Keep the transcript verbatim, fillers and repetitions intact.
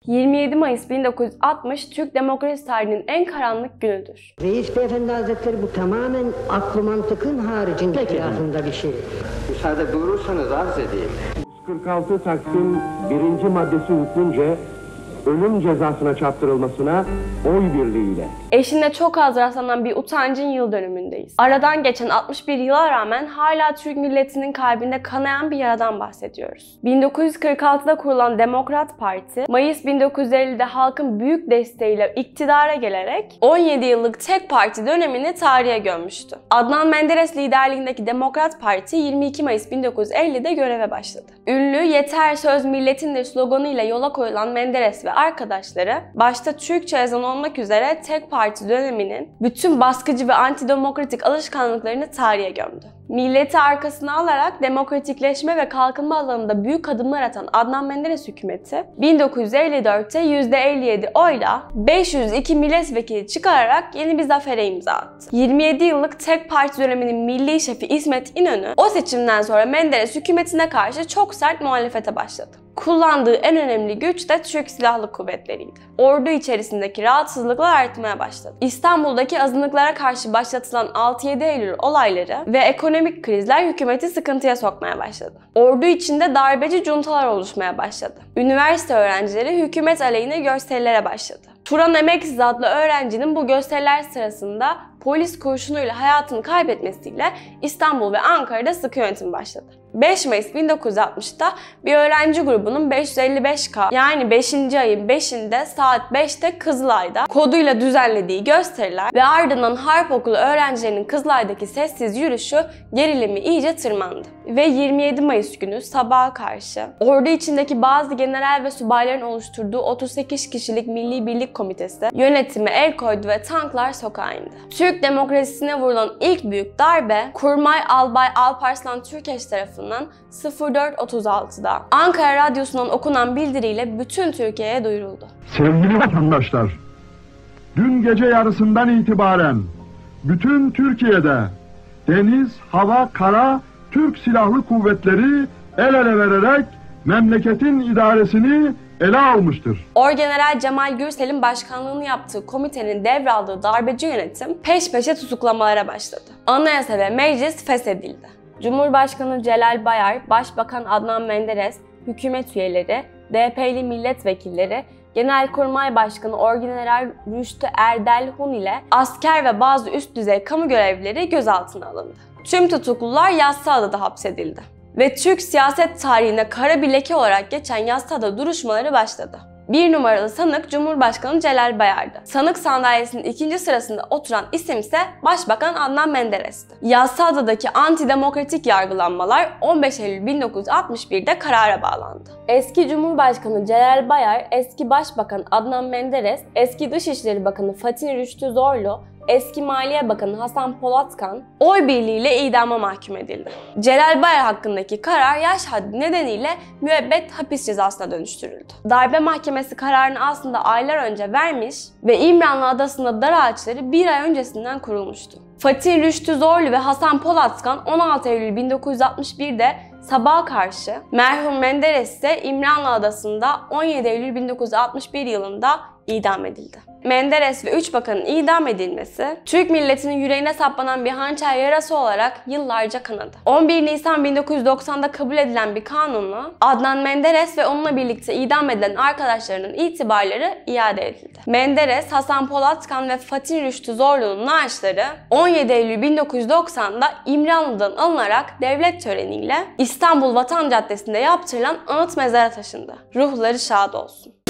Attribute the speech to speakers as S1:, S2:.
S1: yirmi yedi Mayıs bin dokuz yüz altmış Türk demokrasi tarihinin en karanlık günüdür.
S2: Reis Beyefendi Hazretleri bu tamamen aklı mantıkın haricinde aslında bir şey.
S3: Müsaade buyurursanız arz edeyim.
S4: yüz kırk altı Taksim birinci maddesi hükmünce ölüm cezasına çarptırılmasına oy birliğiyle.
S1: Eşinde çok az rastlanan bir utancın yıl dönümündeyiz. Aradan geçen altmış bir yıla rağmen hala Türk milletinin kalbinde kanayan bir yaradan bahsediyoruz. bin dokuz yüz kırk altıda kurulan Demokrat Parti, Mayıs bin dokuz yüz ellide halkın büyük desteğiyle iktidara gelerek on yedi yıllık tek parti dönemini tarihe gömmüştü. Adnan Menderes liderliğindeki Demokrat Parti yirmi iki Mayıs bin dokuz yüz ellide göreve başladı. Ünlü "Yeter söz milletindir" sloganıyla yola koyulan Menderes ve arkadaşları, başta Türkçe ezan olmak üzere tek parti döneminin bütün baskıcı ve antidemokratik alışkanlıklarını tarihe gömdü. Milleti arkasına alarak demokratikleşme ve kalkınma alanında büyük adımlar atan Adnan Menderes hükümeti, bin dokuz yüz elli dörtte yüzde elli yedi oyla beş yüz iki milletvekili çıkararak yeni bir zafere imza attı. yirmi yedi yıllık tek parti döneminin milli şefi İsmet İnönü, o seçimden sonra Menderes hükümetine karşı çok sert muhalefete başladı. Kullandığı en önemli güç de Türk Silahlı Kuvvetleri'ydi. Ordu içerisindeki rahatsızlıklar artmaya başladı. İstanbul'daki azınlıklara karşı başlatılan altı yedi Eylül olayları ve ekonomik krizler hükümeti sıkıntıya sokmaya başladı. Ordu içinde darbeci cuntalar oluşmaya başladı. Üniversite öğrencileri hükümet aleyhine gösterilere başladı. Turan Emeksiz adlı öğrencinin bu gösteriler sırasında polis kurşunuyla hayatını kaybetmesiyle İstanbul ve Ankara'da sıkı yönetim başladı. beş Mayıs bin dokuz yüz altmışta bir öğrenci grubunun beş yüz elli beş K yani beşinci ayın beşinde saat beşte Kızılay'da koduyla düzenlediği gösteriler ve ardından Harp Okulu öğrencilerinin Kızılay'daki sessiz yürüyüşü gerilimi iyice tırmandı. Ve yirmi yedi Mayıs günü sabaha karşı ordu içindeki bazı general ve subayların oluşturduğu otuz sekiz kişilik Milli Birlik Komitesi yönetime el koydu ve tanklar sokağa indi. Türk demokrasisine vurulan ilk büyük darbe Kurmay Albay Alparslan Türkeş tarafından sıfır dört otuz altıda Ankara Radyosu'ndan okunan bildiriyle bütün Türkiye'ye duyuruldu.
S5: Sevgili vatandaşlar, dün gece yarısından itibaren bütün Türkiye'de deniz, hava, kara Türk Silahlı Kuvvetleri el ele vererek memleketin idaresini ele almıştır.
S1: Orgeneral Cemal Gürsel'in başkanlığını yaptığı komitenin devraldığı darbeci yönetim peş peşe tutuklamalara başladı. Anayasa ve meclis feshedildi. Cumhurbaşkanı Celal Bayar, Başbakan Adnan Menderes, hükümet üyeleri, D P'li milletvekilleri, Genelkurmay Başkanı Orgeneral Rüştü Erdel-Hun ile asker ve bazı üst düzey kamu görevlileri gözaltına alındı. Tüm tutuklular Yassıada'da hapsedildi. Ve Türk siyaset tarihine kara bir leke olarak geçen Yassıada duruşmaları başladı. Bir numaralı sanık Cumhurbaşkanı Celal Bayar'dı. Sanık sandalyesinin ikinci sırasında oturan isim ise Başbakan Adnan Menderes'ti. Yassıada'daki antidemokratik yargılanmalar on beş Eylül bin dokuz yüz altmış birde karara bağlandı. Eski Cumhurbaşkanı Celal Bayar, eski Başbakan Adnan Menderes, eski Dışişleri Bakanı Fatih Rüştü Zorlu, eski Maliye Bakanı Hasan Polatkan oy birliğiyle idama mahkum edildi. Celal Bayar hakkındaki karar yaş haddi nedeniyle müebbet hapis cezasına dönüştürüldü. Darbe mahkemesi kararını aslında aylar önce vermiş ve İmranlı Adası'nda dar ağaçları bir ay öncesinden kurulmuştu. Fatih Rüştü Zorlu ve Hasan Polatkan on altı Eylül bin dokuz yüz altmış birde sabaha karşı, merhum Menderes ise İmranlı Adası'nda on yedi Eylül bin dokuz yüz altmış bir yılında idam edildi. Menderes ve üç bakanın idam edilmesi, Türk milletinin yüreğine saplanan bir hançer yarası olarak yıllarca kanadı. on bir Nisan bin dokuz yüz doksanda kabul edilen bir kanunla Adnan Menderes ve onunla birlikte idam edilen arkadaşlarının itibarları iade edildi. Menderes, Hasan Polatkan ve Fatih Rüştü Zorlu'nun naaşları on yedi Eylül bin dokuz yüz doksanda İmranlı'dan alınarak devlet töreniyle İstanbul Vatan Caddesi'nde yaptırılan anıt mezara taşındı. Ruhları şad olsun.